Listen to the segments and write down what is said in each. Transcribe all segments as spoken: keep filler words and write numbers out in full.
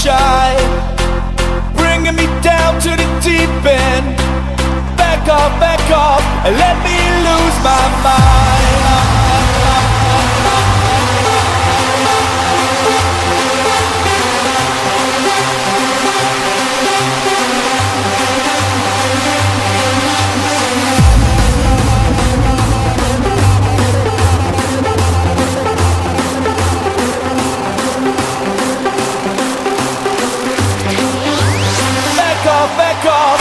shy, bringing me down to the deep end. Back off, back off, and let me lose my mind. Back off.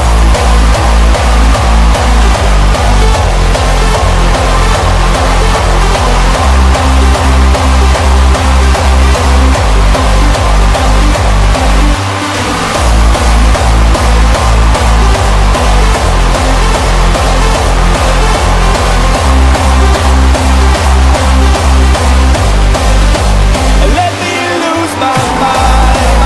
Let me lose my mind.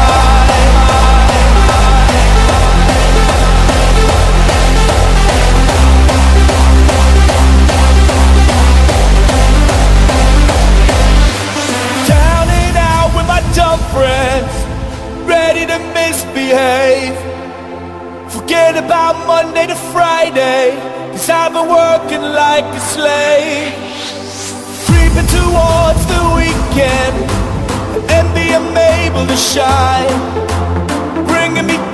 Friends, ready to misbehave. Forget about Monday to Friday, 'cause I've been working like a slave. Creeping towards the weekend, and envy I'm able to shine, bringing me